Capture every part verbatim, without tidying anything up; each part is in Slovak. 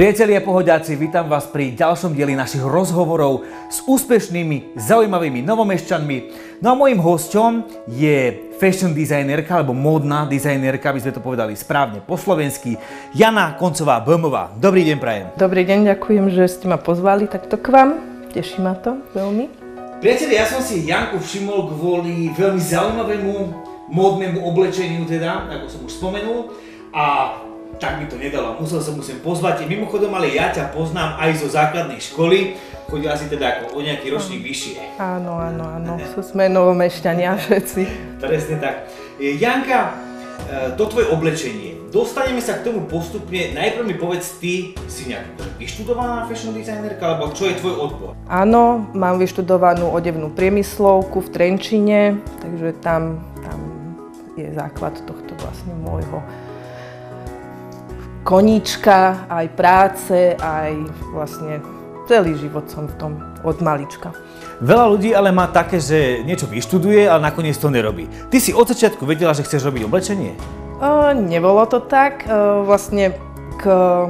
Priatelia pohodiaci, vítam vás pri ďalšom dieli našich rozhovorov s úspešnými, zaujímavými novomešťanmi. No a mojím hosťom je fashion designerka, alebo módna dizajnerka, aby sme to povedali správne po slovensky, Jana Koncová-Böhmová. Dobrý deň prajem. Dobrý deň, ďakujem, že ste ma pozvali takto k vám. Teší ma to veľmi. Priatelia, ja som si Janku všimol kvôli veľmi zaujímavému módnemu oblečeniu, teda, ako som už spomenul. A tak mi to nedalo, musel som musím pozvať. Mimochodom, ale ja ťa poznám aj zo základnej školy. Chodila si teda ako o nejaký ročník vyššie. Áno, áno, áno. Sme novomešťania všetci. Presne tak. Janka, to tvoje oblečenie. Dostaneme sa k tomu postupne. Najprv mi povedz, ty si nejak vyštudovaná fashion designerka, alebo čo je tvoj odbor? Áno, mám vyštudovanú odevnú priemyslovku v Trenčine, takže tam, tam je základ tohto vlastne môjho koníčka, aj práce, aj vlastne celý život som v tom od malička. Veľa ľudí ale má také, že niečo vyštuduje, ale nakoniec to nerobí. Ty si od začiatku vedela, že chceš robiť oblečenie? O, nebolo to tak. O, vlastne k,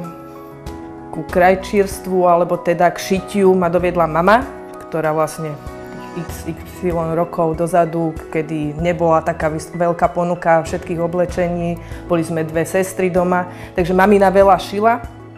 ku krajčírstvu, alebo teda k šitiu ma doviedla mama, ktorá vlastne iks ypsilon rokov dozadu, kedy nebola taká veľká ponuka všetkých oblečení, boli sme dve sestry doma, takže mamina veľa šila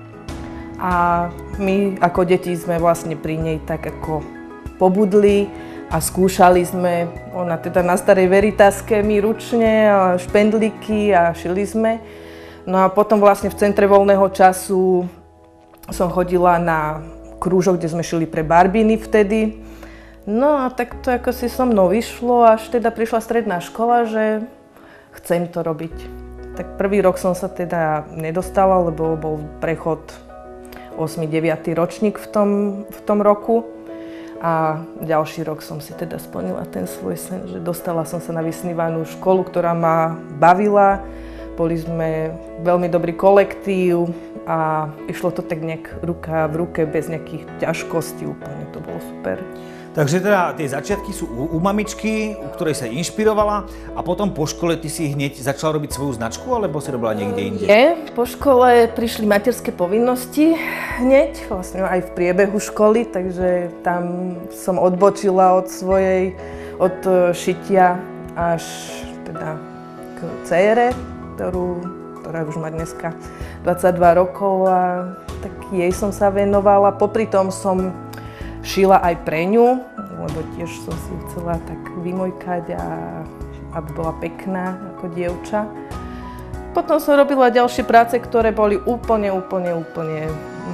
a my ako deti sme vlastne pri nej tak ako pobudli a skúšali sme, ona teda na starej Veritaske, my ručne, a špendlíky a šili sme. No a potom vlastne v centre voľného času som chodila na krúžok, kde sme šili pre Barbiny vtedy. No a tak to ako si so mnou vyšlo, až teda prišla stredná škola, že chcem to robiť. Tak prvý rok som sa teda nedostala, lebo bol prechod ôsmy deviaty ročník v tom, v tom roku. A ďalší rok som si teda splnila ten svoj sen, že dostala som sa na vysnívanú školu, ktorá ma bavila. Boli sme veľmi dobrý kolektív a išlo to tak nejak ruka v ruke, bez nejakých ťažkostí úplne, to bolo super. Takže teda tie začiatky sú u, u mamičky, u ktorej sa inšpirovala, a potom po škole ty si hneď začala robiť svoju značku, alebo si robila niekde inde? Nie, po škole prišli materské povinnosti hneď, vlastne aj v priebehu školy, takže tam som odbočila od svojej, od šitia až teda k dcére, ktorú, ktorá už má dneska dvadsaťdva rokov, a tak jej som sa venovala. Popri tom som šila aj pre ňu, lebo tiež som si chcela tak vymojkať, a aby bola pekná ako dievča. Potom som robila ďalšie práce, ktoré boli úplne, úplne, úplne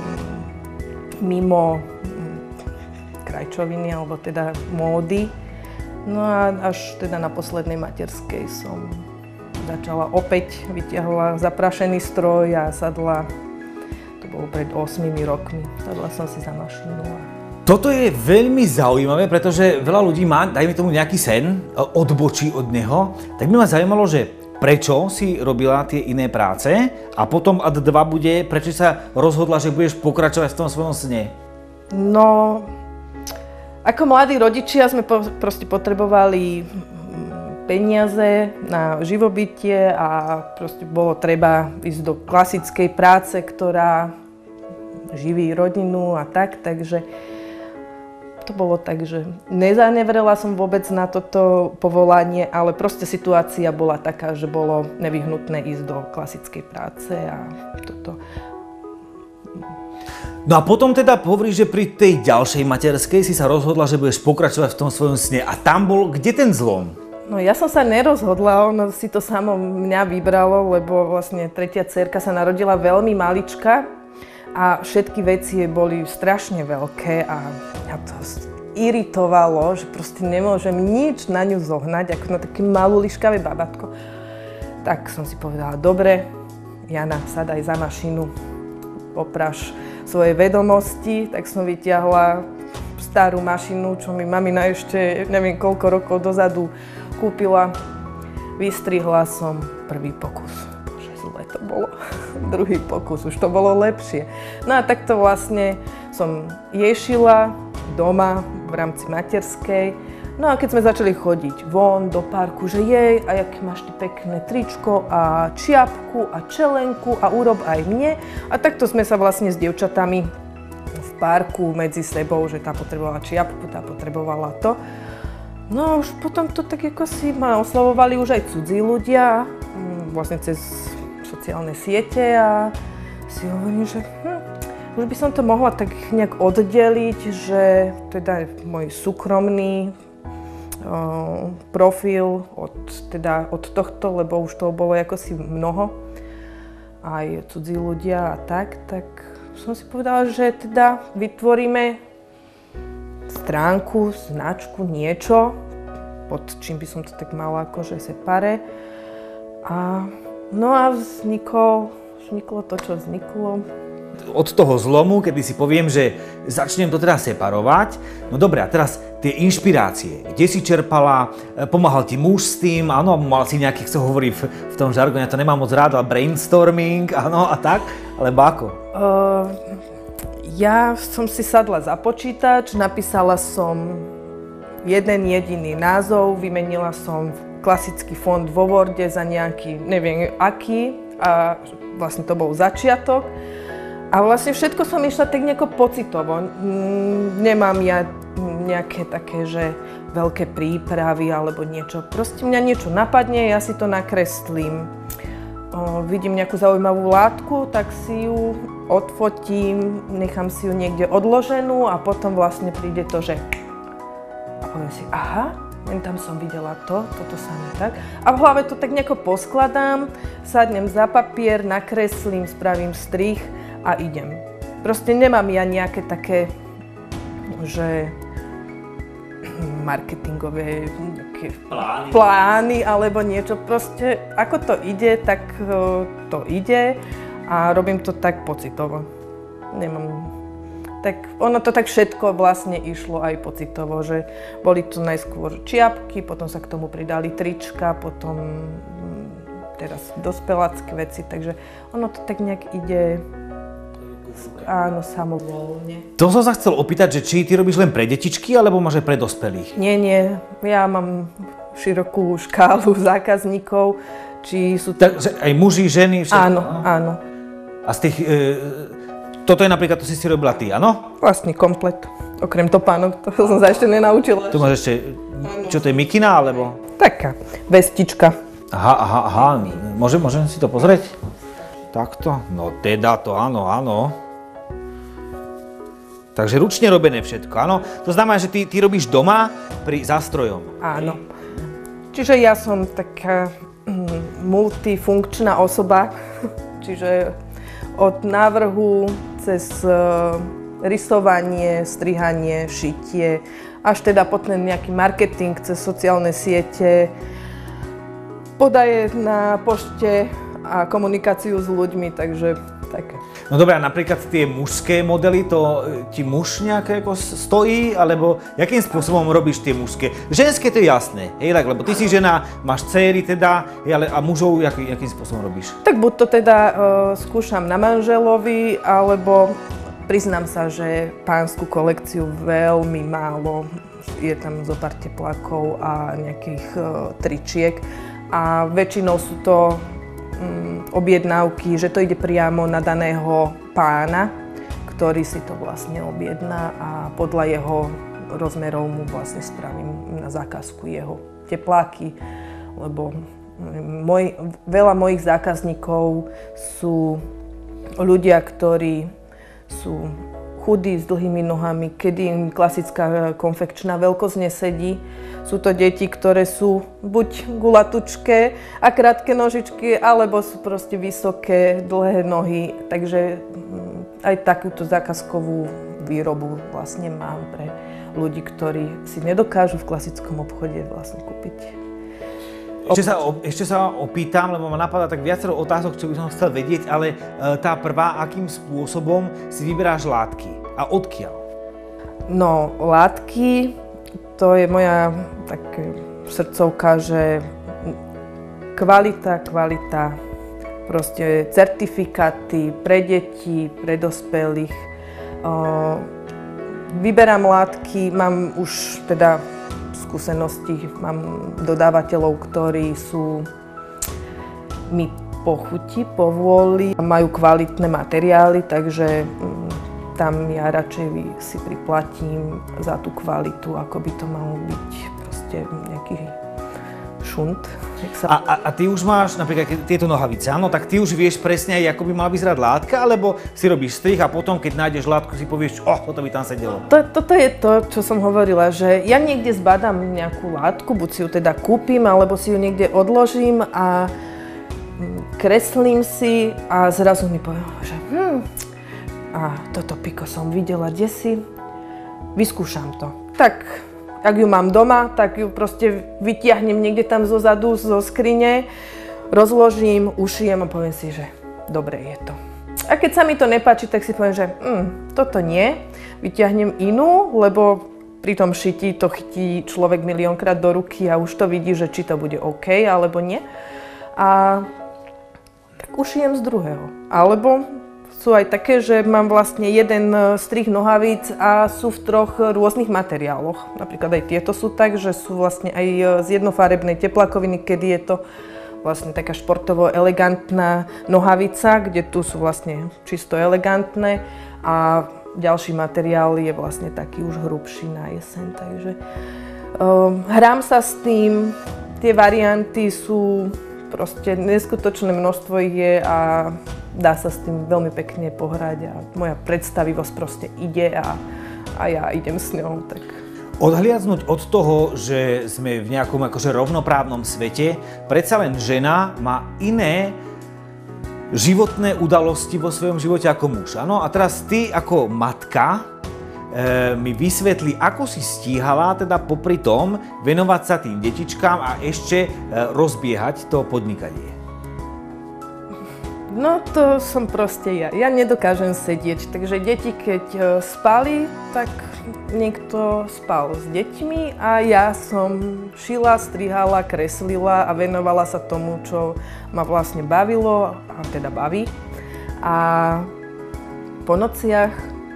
mimo krajčoviny, alebo teda módy. No a až teda na poslednej materskej som začala opäť, vytiahla zaprašený stroj a sadla, to bolo pred ôsmimi rokmi, sadla som si za mašinu. Toto je veľmi zaujímavé, pretože veľa ľudí má, dajme tomu, nejaký sen, odbočí od neho. Tak by ma zaujímalo, že prečo si robila tie iné práce, a potom ad dva bude, prečo sa rozhodla, že budeš pokračovať v tom svojom sne? No, ako mladí rodičia sme po, proste potrebovali peniaze na živobytie a proste bolo treba ísť do klasickej práce, ktorá živí rodinu a tak, takže to bolo tak, že nezanevrela som vôbec na toto povolanie, ale proste situácia bola taká, že bolo nevyhnutné ísť do klasickej práce a toto. No a potom teda hovoríš, že pri tej ďalšej materskej si sa rozhodla, že budeš pokračovať v tom svojom sne, a tam bol kde ten zlom? No ja som sa nerozhodla, ono si to samo mňa vybralo, lebo vlastne tretia dcérka sa narodila veľmi malička a všetky veci boli strašne veľké a mňa to iritovalo, že proste nemôžem nič na ňu zohnať, ako na také malú liškavé babatko. Tak som si povedala, dobre, Jana, sadaj za mašinu, popráš svoje vedomosti, tak som vytiahla starú mašinu, čo mi mamina ešte neviem koľko rokov dozadu kúpila. Vystrihla som prvý pokus. Bože, zle to bolo. Druhý pokus, už to bolo lepšie. No a takto vlastne som jej šila doma v rámci materskej No a keď sme začali chodiť von do parku, že jej, a aké máš ty pekné tričko a čiapku a čelenku a urob aj mne. A takto sme sa vlastne s dievčatami v parku medzi sebou, že tá potrebovala čiapku, tá potrebovala to. No a už potom to tak ako si ma oslavovali už aj cudzí ľudia, vlastne cez sociálne siete a si hovorím, že hm, už by som to mohla tak nejak oddeliť, že teda môj súkromný o, profil od, teda od tohto, lebo už toho bolo ako si mnoho, aj cudzí ľudia a tak, tak som si povedala, že teda vytvoríme stránku, značku, niečo, pod čím by som to tak mala akože separé. A no a vzniklo, vzniklo to, čo vzniklo. Od toho zlomu, kedy si poviem, že začnem to teda separovať, no dobré, a teraz tie inšpirácie, kde si čerpala, pomáhal ti muž s tým, áno, mal si nejaký, kto hovorí v, v tom žargone, ja to nemám moc rád, ale brainstorming, áno, a tak, alebo ako? Uh, ja som si sadla za počítač, napísala som jeden jediný názov, vymenila som klasický font vo Worde za nejaký, neviem aký, a vlastne to bol začiatok. A vlastne všetko som išla tak nejako pocitovo. Nemám ja nejaké také, že veľké prípravy alebo niečo. Proste mňa niečo napadne, ja si to nakreslím. O, vidím nejakú zaujímavú látku, tak si ju odfotím, nechám si ju niekde odloženú a potom vlastne príde to, že a poviem si, aha, len tam som videla to, toto sa mi tak. A v hlave to tak nejako poskladám, sadnem za papier, nakreslím, spravím strih a idem. Proste nemám ja nejaké také, že marketingové plány. plány alebo niečo. Proste ako to ide, tak to ide a robím to tak pocitovo. Nemám... Tak ono to tak všetko vlastne išlo aj pocitovo, že boli tu najskôr čiapky, potom sa k tomu pridali trička, potom teraz dospelácké veci, takže ono to tak nejak ide, áno, samovolne. To som sa chcel opýtať, že či ty robíš len pre detičky, alebo máš aj pre dospelých? Nie, nie, ja mám širokú škálu zákazníkov, či sú to... Takže aj muži, ženy, všetko? Áno, áno. A z tých... E, toto je napríklad, to si si robila ty, áno? Vlastne komplet. Okrem topánok, to som sa ešte nenaučila. Tu máš ešte, čo to je, mikina, alebo? Taká, vestička. Aha, aha, aha, môžem, môžem si to pozrieť? Takto? No teda to, áno, áno. Takže ručne robené všetko, áno? To znamená, že ty, ty robíš doma pri zástrojom. Áno. Čiže ja som taká mm, multifunkčná osoba, čiže od návrhu cez uh, rysovanie, strihanie, šitie, až teda potom nejaký marketing cez sociálne siete, podaje na pošte a komunikáciu s ľuďmi, takže také. No dobré, a napríklad tie mužské modely, to ti muž nejaké ako stojí, alebo jakým spôsobom robíš tie mužské? Ženské to je jasné, hej, tak, lebo ty si žena, máš dcéry teda, hej, ale a mužov jaký, jakým spôsobom robíš? Tak buď to teda uh, skúšam na manželovi, alebo priznám sa, že pánsku kolekciu veľmi málo, je tam zo pár teplákov a nejakých uh, tričiek a väčšinou sú to objednávky, že to ide priamo na daného pána, ktorý si to vlastne objedná a podľa jeho rozmerov mu vlastne spravím na zákazku jeho tepláky, lebo môj, veľa mojich zákazníkov sú ľudia, ktorí sú chudí s dlhými nohami, kedy im klasická konfekčná veľkosť nesedí. Sú to deti, ktoré sú buď gulatučké a krátke nožičky, alebo sú proste vysoké, dlhé nohy. Takže aj takúto zákazkovú výrobu vlastne mám pre ľudí, ktorí si nedokážu v klasickom obchode vlastne kúpiť. Ešte sa, ešte sa opýtam, lebo ma napadá tak viacero otázok, čo by som chcel vedieť, ale tá prvá, akým spôsobom si vyberáš látky a odkiaľ? No, látky, to je moja také srdcovka, že kvalita, kvalita, proste certifikáty pre deti, pre dospelých. Vyberám látky, mám už teda skúsenosti. Mám dodávateľov, ktorí sú mi po chuti, po vôli, majú kvalitné materiály, takže tam ja radšej si priplatím za tú kvalitu, ako by to malo byť proste nejaký šunt. A, a, a ty už máš napríklad tieto nohavice, áno, tak ty už vieš presne aj, ako by mala vyzerať látka, alebo si robíš strih a potom, keď nájdeš látku, si povieš, oh, toto by tam sedelo. To, toto je to, čo som hovorila, že ja niekde zbadám nejakú látku, buď si ju teda kúpim, alebo si ju niekde odložím a kreslím si a zrazu mi poviem, že hm, a toto piko som videla desi, vyskúšam to. Tak, ak ju mám doma, tak ju proste vytiahnem niekde tam zo zadu, zo skrine, rozložím, ušijem a poviem si, že dobre je to. A keď sa mi to nepáči, tak si poviem, že hm, toto nie, vytiahnem inú, lebo pri tom šití to chytí človek miliónkrát do ruky a už to vidí, že či to bude OK alebo nie. A tak ušijem z druhého. Alebo sú aj také, že mám vlastne jeden strih nohavíc a sú v troch rôznych materiáloch. Napríklad aj tieto sú tak, že sú vlastne aj z jednofarebnej teplakoviny, kedy je to vlastne taká športovo elegantná nohavica, kde tu sú vlastne čisto elegantné a ďalší materiál je vlastne taký už hrubší na jeseň. Takže um, hrám sa s tým, tie varianty sú proste neskutočné množstvo ich je a dá sa s tým veľmi pekne pohrať a moja predstavivosť proste ide a, a ja idem s ňou. Tak. Odhliadnúť od toho, že sme v nejakom akože rovnoprávnom svete, predsa len žena má iné životné udalosti vo svojom živote ako muž. Ano? A teraz ty ako matka e, mi vysvetli, ako si stíhala teda popri tom venovať sa tým detičkám a ešte e, rozbiehať to podnikanie. No to som proste ja. Ja nedokážem sedieť, takže deti keď e, spali, tak niekto spal s deťmi a ja som šila, strihala, kreslila a venovala sa tomu, čo ma vlastne bavilo, a teda baví. A po nociach,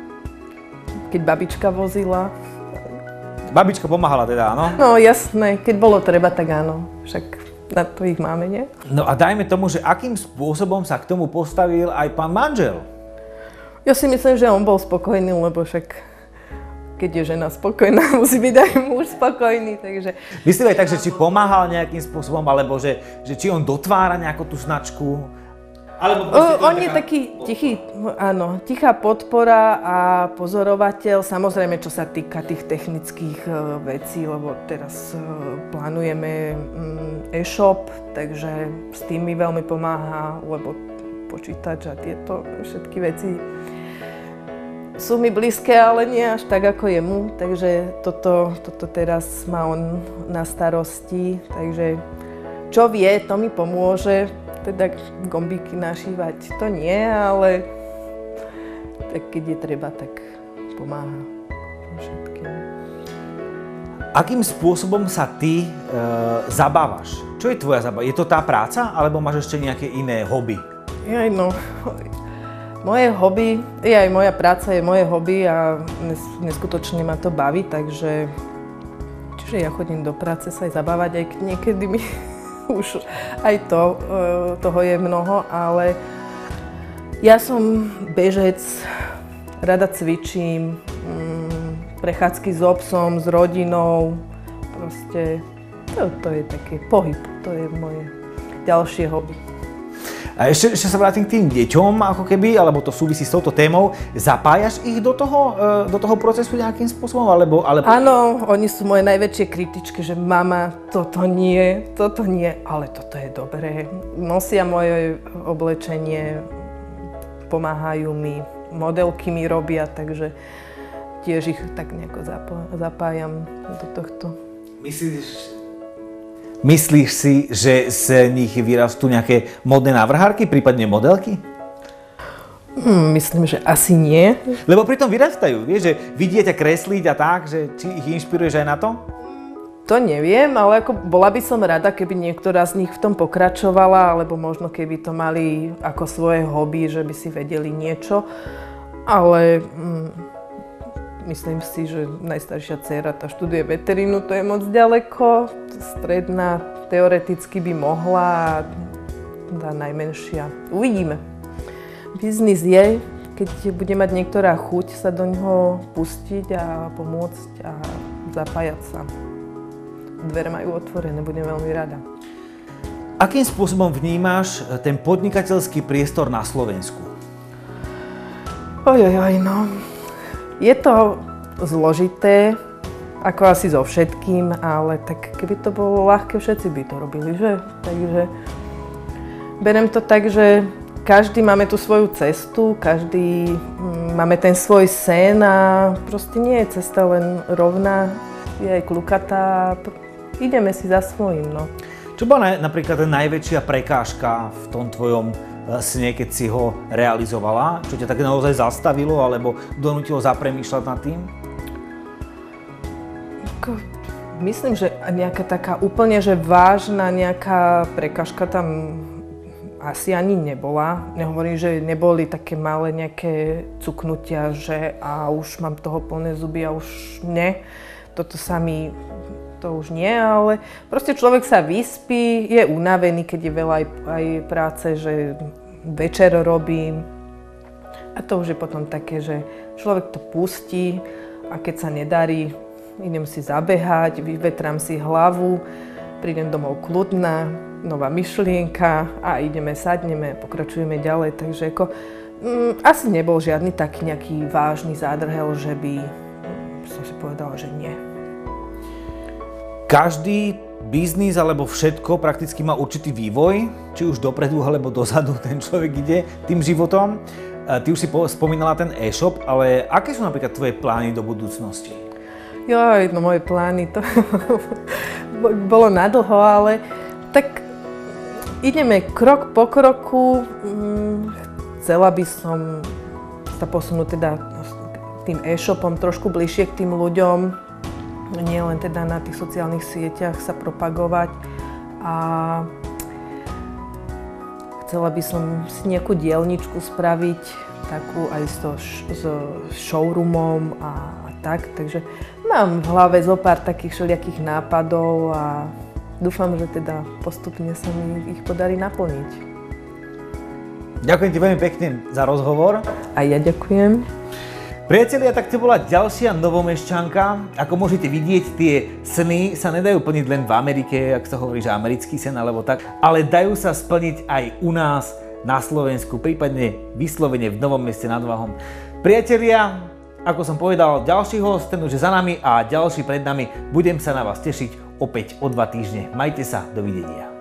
keď babička vozila. Babička pomáhala teda, áno? No jasné, keď bolo treba, tak áno. Však na to ich máme, nie? No a dajme tomu, že akým spôsobom sa k tomu postavil aj pán manžel? Ja si myslím, že on bol spokojný, lebo však keď je žena spokojná, musí byť aj muž spokojný, takže... Myslím aj tak, že či pomáhal nejakým spôsobom, alebo že, že či on dotvára nejakú tú značku? Alebo o, on je taký tichý, áno, tichá podpora a pozorovateľ, samozrejme, čo sa týka tých technických uh, vecí, lebo teraz uh, plánujeme um, e-shop, takže s tým mi veľmi pomáha, lebo počítač a tieto všetky veci sú mi blízke, ale nie až tak ako jemu, takže toto, toto teraz má on na starosti, takže čo vie, to mi pomôže, teda gombíky našívať, to nie, ale tak keď je treba, tak pomáha všetkým. Akým spôsobom sa ty e, zabávaš? Čo je tvoja zábava? Je to tá práca, alebo máš ešte nejaké iné hobby? Jaj, no, moje hobby, je aj moja práca je moje hobby a neskutočne ma to baví, takže čiže ja chodím do práce sa aj zabávať, aj niekedy mi už aj to, toho je mnoho, ale ja som bežec, rada cvičím, prechádzky s obsom, s rodinou, proste to, to je taký pohyb, to je moje ďalšie hobby. A ešte, ešte sa vrátim k tým deťom, ako keby, alebo to súvisí s touto témou. Zapájaš ich do toho, do toho procesu nejakým spôsobom? Alebo, alebo... Áno, oni sú moje najväčšie kritičky, že mama, toto nie, toto nie, ale toto je dobré. Nosia moje oblečenie, pomáhajú mi, modelky mi robia, takže tiež ich tak nejako zapájam do tohto. Myslíš, Myslíš si, že z nich vyrastú nejaké modné návrhárky, prípadne modelky? Hmm, myslím, že asi nie. Lebo pritom vyrastajú, vieš, že vidie ťa kresliť a tak, že či ich inšpiruješ aj na to? To neviem, ale ako bola by som rada, keby niektorá z nich v tom pokračovala, alebo možno keby to mali ako svoje hobby, že by si vedeli niečo. Ale hmm, myslím si, že najstaršia dcéra tá študuje veterínu, to je moc ďaleko. Stredná teoreticky by mohla a tá najmenšia. Uvidíme. Biznis je, keď bude mať niektorá chuť sa do ňoho pustiť a pomôcť a zapájať sa. Dvere majú otvorené, budem veľmi rada. Akým spôsobom vnímáš ten podnikateľský priestor na Slovensku? Ojojoj, no. Je to zložité, ako asi so všetkým, ale tak keby to bolo ľahké, všetci by to robili, že? Takže beriem to tak, že každý máme tú svoju cestu, každý mm, máme ten svoj sen a proste nie je cesta len rovná, je aj klukatá. Ideme si za svojím, no. Čo bola napríklad najväčšia prekážka v tom tvojom sne, keď si ho realizovala? Čo ťa tak naozaj zastavilo alebo donútilo zapremýšľať nad tým? Myslím, že nejaká taká úplne že vážna nejaká prekážka tam asi ani nebola. Nehovorím, že neboli také malé nejaké cuknutia, že a už mám toho plné zuby a už nie. Toto sa mi, to už nie, ale proste človek sa vyspí, je unavený, keď je veľa aj, aj práce, že večer robím. A to už je potom také, že človek to pustí a keď sa nedarí, idem si zabehať, vyvetrám si hlavu, prídem domov kľudná, nová myšlienka a ideme, sadneme, pokračujeme ďalej. Takže ako, mm, asi nebol žiadny taký nejaký vážny zádrhel, že by mm, som si povedala, že nie. Každý biznis alebo všetko prakticky má určitý vývoj, či už dopredu alebo dozadu ten človek ide tým životom. Ty už si spomínala ten e-shop, ale aké sú napríklad tvoje plány do budúcnosti? Joj, no moje plány, to bolo nadlho, ale tak ideme krok po kroku. Chcela by som sa posunúť teda tým e-shopom trošku bližšie k tým ľuďom, nie len teda na tých sociálnych sieťach sa propagovať. A chcela by som si nejakú dielničku spraviť, takú aj so, so showroomom a, a tak, takže mám v hlave zo pár takých všelijakých nápadov a dúfam, že teda postupne sa mi ich podarí naplniť. Ďakujem ti veľmi pekne za rozhovor. A ja ďakujem. Priatelia, tak to bola ďalšia Novomešťanka. Ako môžete vidieť, tie sny sa nedajú plniť len v Amerike, ak sa hovorí, že americký sen alebo tak, ale dajú sa splniť aj u nás na Slovensku, prípadne vyslovene v Novom Meste nad Váhom. Priatelia, ako som povedal, ďalší host, ten už je za nami a ďalší pred nami. Budem sa na vás tešiť opäť o dva týždne. Majte sa, dovidenia.